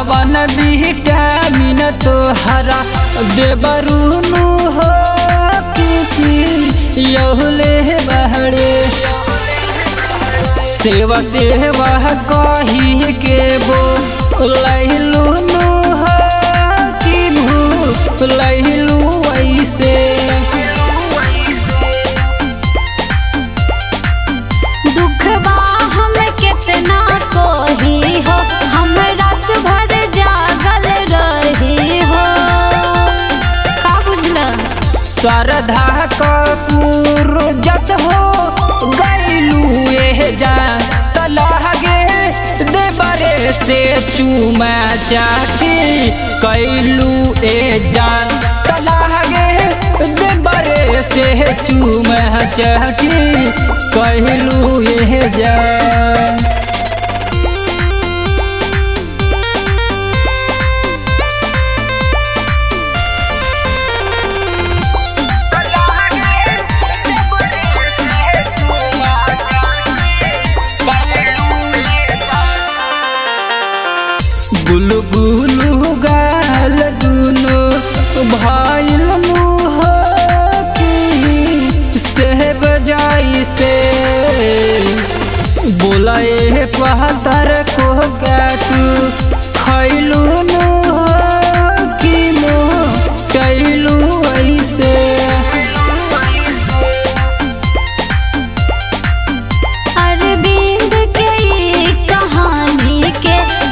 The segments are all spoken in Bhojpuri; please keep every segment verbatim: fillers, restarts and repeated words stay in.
कवन विटामिन तोहरा देबरुनु हो कि यहुले बहरे सेवा सेवा कही के बो लैलुनु हो कि भू लैलु ऐसे दुखबा हम कितना कोही हो हम रात भर जागल रही हो का बुझला श्रद्धा कपूर जस हो गैलू ए जान तलागे देबरे से चूमा चाटी कैलू ए जान तलागे देबरे से चूमा चाटी कैलू ए जान बुलु बुलु गाल दुनो भाईल मुँह की सेब जाई से बोलाए पहतर को गाटू खैलू मुँह की मुँह कैलू ऐसे अरविंद के कहानी के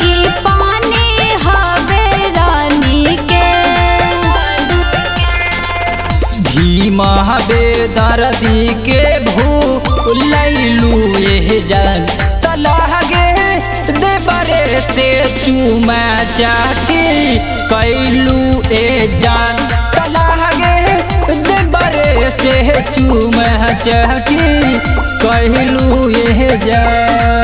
महाबेदर्दी के भू लैलू ए जान तलागे देबरे से चूमा चाटी कैलू ए जान तलागे देबरे से चूमा चाटी कैलू ए जान।